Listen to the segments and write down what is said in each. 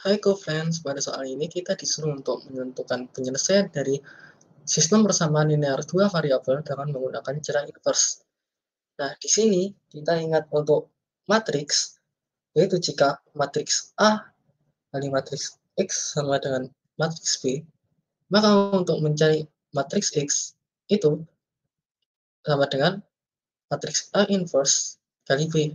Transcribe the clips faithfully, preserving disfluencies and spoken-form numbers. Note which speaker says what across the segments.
Speaker 1: Hai co-friends, pada soal ini kita disuruh untuk menentukan penyelesaian dari sistem persamaan linear dua variabel dengan menggunakan cara inverse. Nah, di sini kita ingat untuk matriks, yaitu jika matriks A kali matriks X sama dengan matriks B, maka untuk mencari matriks X itu sama dengan matriks A inverse kali B.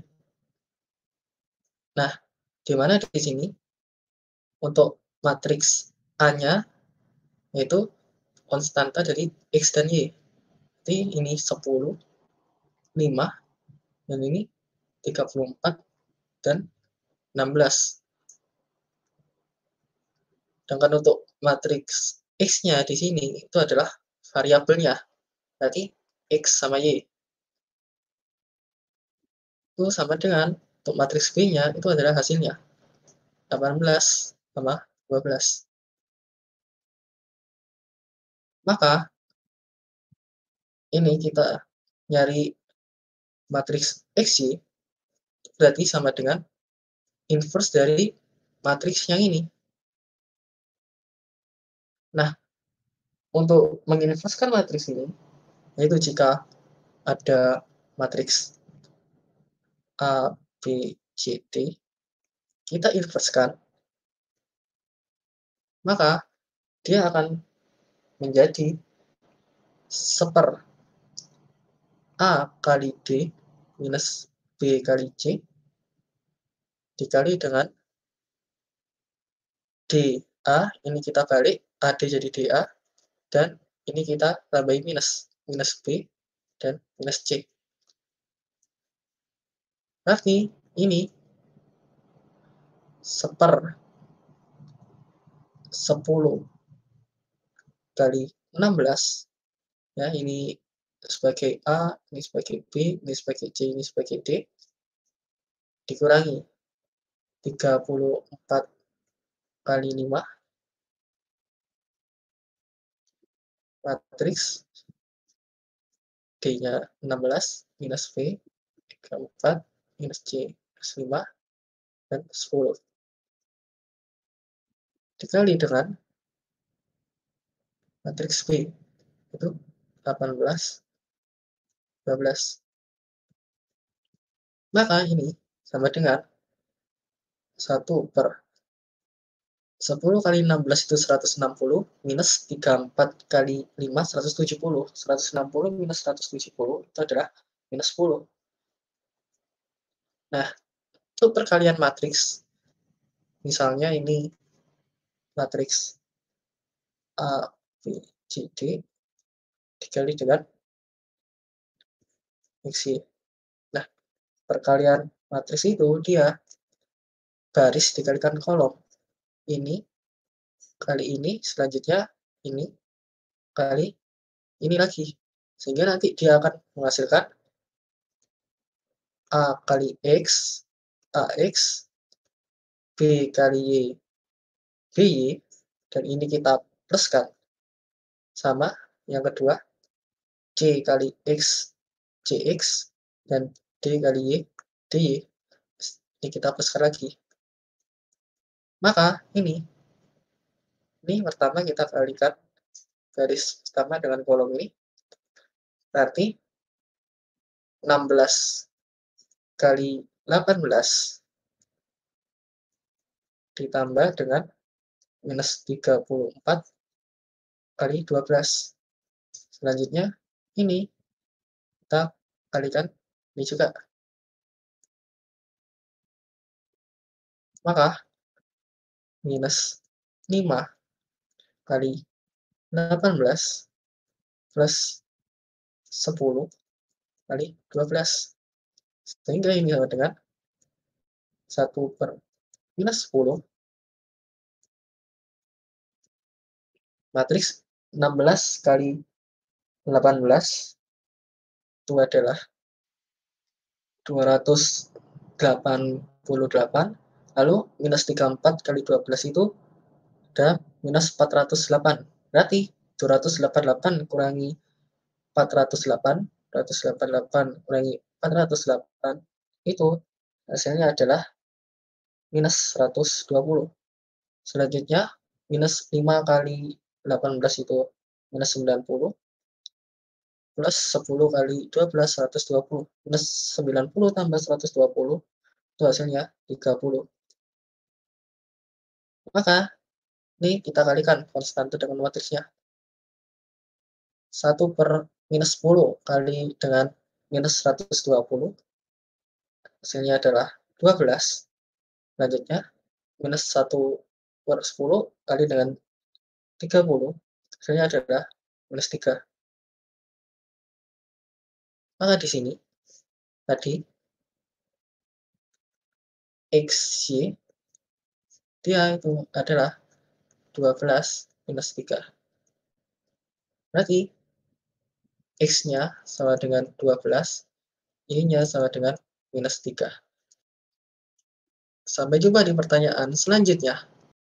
Speaker 1: Nah, di mana di sini untuk matriks A-nya yaitu konstanta dari X dan Y. Jadi ini sepuluh, lima, dan ini tiga puluh empat, dan enam belas. Sedangkan untuk matriks X-nya di sini itu adalah variabelnya, berarti X sama Y. Itu sama dengan untuk matriks B-nya itu adalah hasilnya, delapan belas sama dua belas. Maka ini kita nyari matriks X Y berarti sama dengan inverse dari matriks yang ini. Nah, untuk menginverskan matriks ini, yaitu jika ada matriks A, B, C, D, kita inverskan, maka dia akan menjadi seper A kali D minus B kali C dikali dengan D A, ini kita balik, A D jadi D A, dan ini kita tambahin minus, minus B dan minus C. Berarti ini seper sepuluh kali enam belas, ya ini sebagai A, ini sebagai B, ini sebagai C, ini sebagai D, dikurangi tiga puluh empat kali lima, matriks D-nya enam belas, minus B, tiga puluh empat, minus C, minus lima, dan sepuluh. Dikali dengan matriks B, itu delapan belas, dua belas. Maka ini sama dengan satu per sepuluh kali enam belas itu seratus enam puluh, minus tiga puluh empat kali lima, seratus tujuh puluh. seratus enam puluh minus seratus tujuh puluh itu adalah minus sepuluh. Nah, untuk perkalian matriks, misalnya ini matriks A, B, C, D dikali dengan X Y. Nah, perkalian matriks itu dia baris dikalikan kolom. Ini kali ini, selanjutnya ini kali ini lagi. Sehingga nanti dia akan menghasilkan A kali X, A X, B kali Y, B Y, dan ini kita pluskan. Sama yang kedua, C kali X, C X, dan D kali Y, D Y. Ini kita pluskan lagi. Maka ini, ini pertama kita kalikan garis pertama dengan kolom ini. Berarti enam belas kali delapan belas ditambah dengan minus tiga puluh empat kali dua belas. Selanjutnya ini kita kalikan ini juga. Maka minus lima kali delapan belas plus sepuluh kali dua belas. Sehingga ini sama dengan satu per minus sepuluh matriks enam belas kali delapan belas itu adalah dua ratus delapan puluh delapan, lalu minus tiga puluh empat kali dua belas itu ada minus empat ratus delapan. Berarti dua ratus delapan puluh delapan kurangi empat ratus delapan, dua ratus delapan puluh delapan kurangi empat ratus delapan, itu hasilnya adalah minus seratus dua puluh. Selanjutnya, minus lima kali delapan belas itu minus sembilan puluh, plus sepuluh kali dua belas, seratus dua puluh, minus sembilan puluh tambah seratus dua puluh, itu hasilnya tiga puluh. Maka, ini kita kalikan konstante dengan matriksnya. satu per minus sepuluh kali dengan minus seratus dua puluh, hasilnya adalah dua belas. Selanjutnya, minus satu per sepuluh kali dengan tiga puluh, hasilnya adalah minus tiga. Maka di sini, tadi, X Y, dia itu adalah dua belas minus tiga. Berarti, X-nya sama dengan dua belas, Y-nya sama dengan minus tiga. Sampai jumpa di pertanyaan selanjutnya.